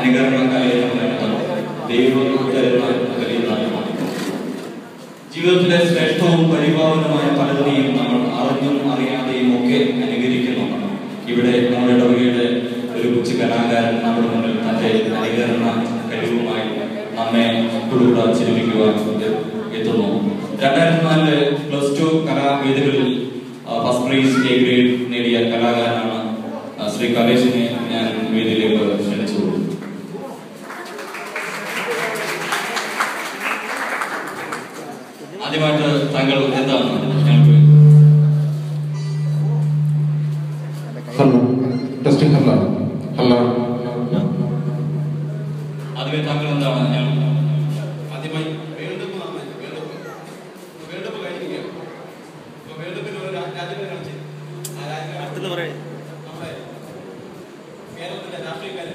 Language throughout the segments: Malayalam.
ജീവിതത്തിലെ ശ്രേഷ്ഠവും പരിപാവനമായ പലതിനെയും നമ്മൾ അറിഞ്ഞും അറിയാതെയും ഒക്കെ അനുകരിക്കുന്നുണ്ട്. ഇവിടെ നമ്മുടെ ഇടവകയുടെ ഒരു കൊച്ചു കലാകാരൻ നമ്മുടെ മുന്നിൽ തന്റെ അനുകരണ കഴിവുമായി നമ്മെ കുടുകൂടാ ചിരിപ്പിക്കുവാൻ എത്തുന്നു. 2004 +2 കലാവേദികളിൽ ഫസ്റ്റ് പ്രൈസ് എ ഗ്രേഡ് നേടിയ കലാകാരനാണ് ശ്രീ കലേഷിനെ ഞാൻ വേദിയിലേക്ക് ക്ഷണിച്ചു. ആദ്യമായിട്ട് താങ്കൾ എന്താണ് ഞങ്ങൾക്ക് ആദ്യമേ താങ്കൾ എന്താണ് ആദ്യമായി വേൾഡ് കപ്പ് കഴിഞ്ഞിരിക്കുക. വേൾഡ് കപ്പിന് ഒരു രാജ്യത്തെ കളിച്ച് ആ രാജ്യത്തെ നമ്മുടെ കേരളത്തിലെ രാഷ്ട്രീയക്കാരും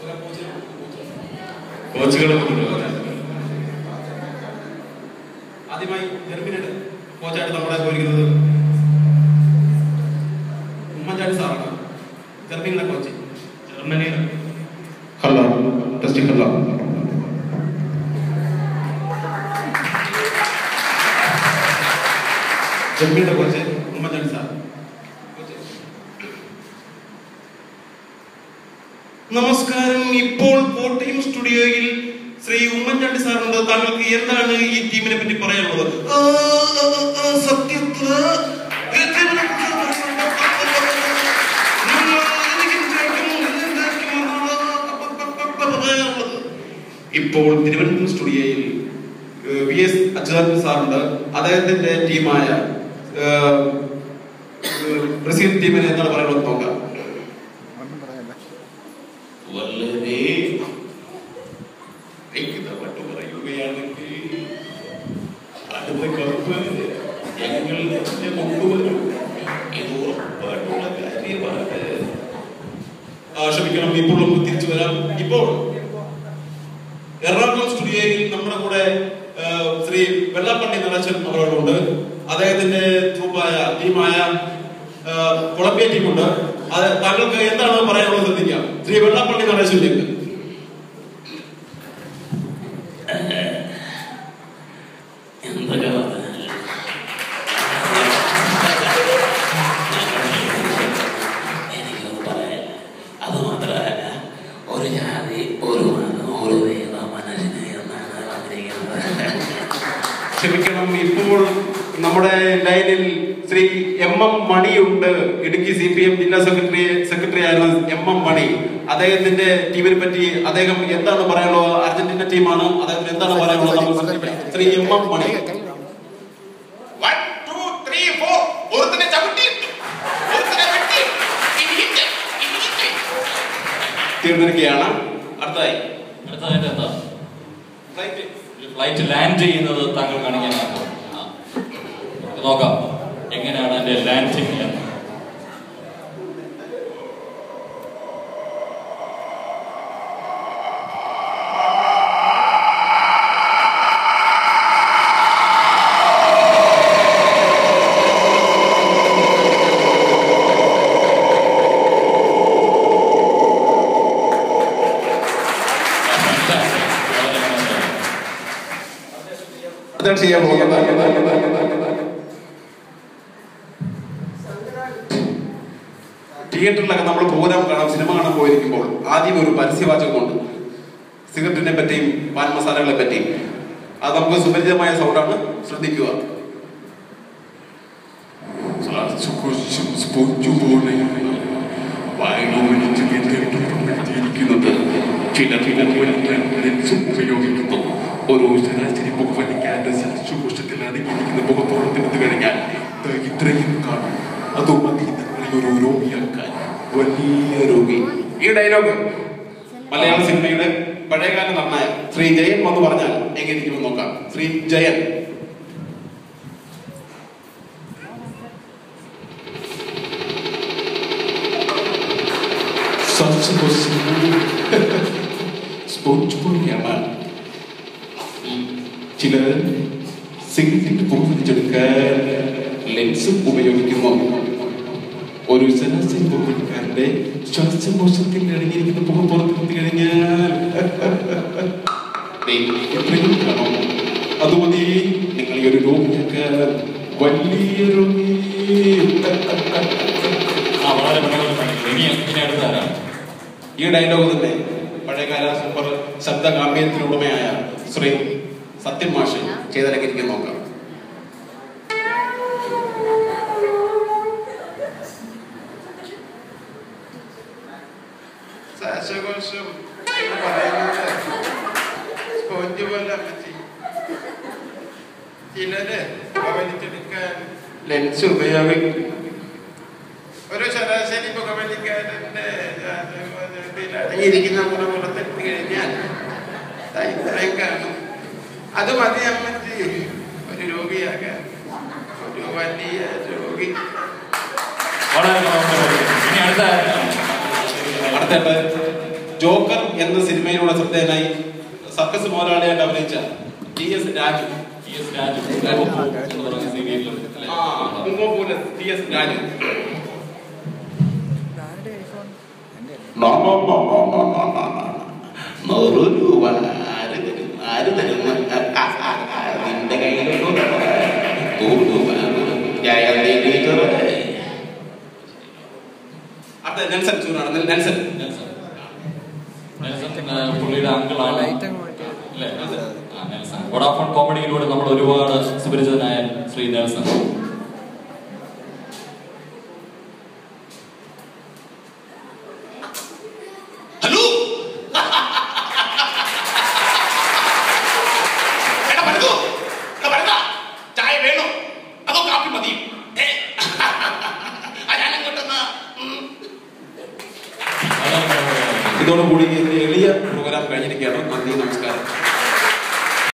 കോച്ചുകളും ആദ്യമായി ജർമ്മനിയുടെ കോച്ചായിട്ട് നമ്മുടെ പോയിരിക്കുന്നത് ഉമ്മൻചാണ്ടി സാറാണ്. ജർമ്മനിയുടെ കോച്ച്. ജർമ്മനിയുടെ ജർമ്മനിയുടെ കോച്ച് ഉമ്മൻചാണ്ടി സാർ. നമസ്കാരം. ഇപ്പോൾ കോട്ടയം സ്റ്റുഡിയോയിൽ ശ്രീ ഉമ്മൻചാണ്ടി സാറുണ്ട്. താങ്കൾക്ക് എന്താണ് ഈ ടീമിനെ പറ്റി പറയാനുള്ളത്? സത്യത്തില് ഇപ്പോൾ തിരുവനന്തപുരം സ്റ്റുഡിയോയിൽ VS അച്യുതാനന്ദൻ സാറുണ്ട്. അദ്ദേഹത്തിന്റെ ടീമായ ബ്രസീൽ ടീമിനെ എന്താണ് പറയുന്നത് നോക്കാം. വളരെ വ്യക്തമായിട്ട് പറയുകയാണെങ്കിൽ അടുത്ത കപ്പ് ഞങ്ങൾ കൊണ്ടുവരും. ഇത് ഉറപ്പായിട്ടുള്ള കാര്യമാണ്. ക്ഷമിക്കണം, ഇപ്പോൾ നമുക്ക് തിരിച്ചു വരാം. ഇപ്പോൾ എറണാകുളം സ്റ്റുഡിയോയിൽ നമ്മുടെ കൂടെ ശ്രീ വെള്ളാപ്പള്ളി നടേശൻ അവരോടുണ്ട്. അദ്ദേഹത്തിന്റെ ടീമായ കൊളംബിയ ടീമുണ്ട്. അത് താങ്കൾക്ക് എന്താണ് പറയാനുള്ളത് ശ്രദ്ധിക്കാം. ശ്രീ വെള്ളാപ്പള്ളി നടേശനിലേക്ക്. ക്ഷമിക്കണം, ഇപ്പോൾ നമ്മുടെ ലൈനിൽ ശ്രീ MM മണിയുണ്ട്. ഇടുക്കി CPM ജില്ലാ സെക്രട്ടറി ആയിരുന്ന MM മണി. അദ്ദേഹത്തിന്റെ ടീമിനെ പറ്റി അദ്ദേഹം എന്താണ് പറയാനുള്ളത്? അർജന്റീന ടീമാണ്. അദ്ദേഹത്തിന് എന്താണ് പറയാനുള്ളത്? ശ്രീ MM മണി. തീർന്നിരിക്കുകയാണ്. അടുത്തതായിട്ട് എന്താ ഫ്ലൈറ്റ് ലാൻഡ് ചെയ്യുന്നത് താങ്കൾ കാണിക്കാനാണ്. നോക്കാം എങ്ങനെയാണ് എന്റെ ലാൻഡിങ് എന്ന്. ചെയ്യാൻ പോകുന്നത് തിയേറ്ററിലൊക്കെ നമ്മൾ പ്രോഗ്രാം കാണാൻ, സിനിമ കാണാൻ പോയിരിക്കുമ്പോൾ ആദ്യം ഒരു പരസ്യവാചകമുണ്ട് സിഗരറ്റിനെ പറ്റിയും പാൻ മസാലകളെ പറ്റിയും. അത് നമുക്ക് സുപരിചിതമായ സൗണ്ടാണ്. ശ്രദ്ധിക്കുക. ഉപയോഗിക്കുന്നു. ഓരോ ശരാശരി പുകവലിക്കാരുടെ ശ്വാസകോശത്തിൽ അടങ്ങിയിരിക്കുന്ന പുകത്തോളത്തിനെത്തി കഴിഞ്ഞാൽ ഇത്രയും കാണും. അതും മതി നിങ്ങളെ ഒരു രോഗിയാക്കാൻ. വലിയ രോഗി. ഈ ഡയലോഗ് മലയാള സിനിമയുടെ പഴയകാല നന്നായ ശ്രീ ജയൻ വന്ന് പറഞ്ഞാൽ എങ്ങനെയിരിക്കുമെന്ന് നോക്കാം. ശ്രീ ജയൻ. ചിലർ സിഗരറ്റിന് പുകവലിച്ചെടുക്കാൻ ലെൻസും ഉപയോഗിക്കുന്നു. ഒരു ശരാശരി പുകവലിക്കാരന്റെ ശ്വാസകോശത്തിൽ അടങ്ങിയിരിക്കുന്ന പുക പുറത്തെത്തി കഴിഞ്ഞാൽ ഇത്രയും കാണോ? അതുമതി. നിങ്ങൾ ഈ ഒരു രോഗിയൊക്കെ വലിയ രോഗി. ഈ ഡയലോഗ് തന്നെ പഴയകാല സൂപ്പർ ശബ്ദ ഗാംഭീര്യത്തിനുടമയായ ശ്രീ സത്യം മാഷ് ചെയ്തിരിക്കാൻ നോക്കാം. ശ്വാസകോശം എന്ന് പറയുന്നത് സ്പോഞ്ച് പോലെ അമ്മച്ചി. ചിലര് പുകവലിച്ചെടുക്കാൻ ലെൻസ് ഉപയോഗിക്കും. ഒരു ശരാശരി പുകവലിക്കാരന്റെ അടങ്ങിയിരിക്കുന്ന പുറത്തെത്തി കഴിഞ്ഞാൽ ഇത്രയും കാണും. അത് മതി അമ്മച്ചി ഒരു രോഗിയാകാൻ. ഒരു വലിയ രോഗി. അടുത്ത ജോക്കർ എന്ന സിനിമയിലൂടെ ശ്രദ്ധേയനായി സർക്കസ് മോരാളിയായിട്ട് അഭിനയിച്ച ടി.എസ്. രാജു. നിന്റെ കയ്യിലുള്ള നെൽസൺ ചൂരാണ്. നെൽസൺ പുള്ളിയുടെ അങ്കിളാണ്. വോഡാഫോൺ കോമഡിയിലൂടെ നമ്മൾ ഒരുപാട് സുപരിചിതനായ ശ്രീ നെൽസൺ. ഹലോ, ചായ വേണോ അതോ കാപ്പി മതി? ഇതോടുകൂടി എളിയ പ്രോഗ്രാം കഴിഞ്ഞിരിക്കുകയാണ്. നന്ദി, നമസ്കാരം.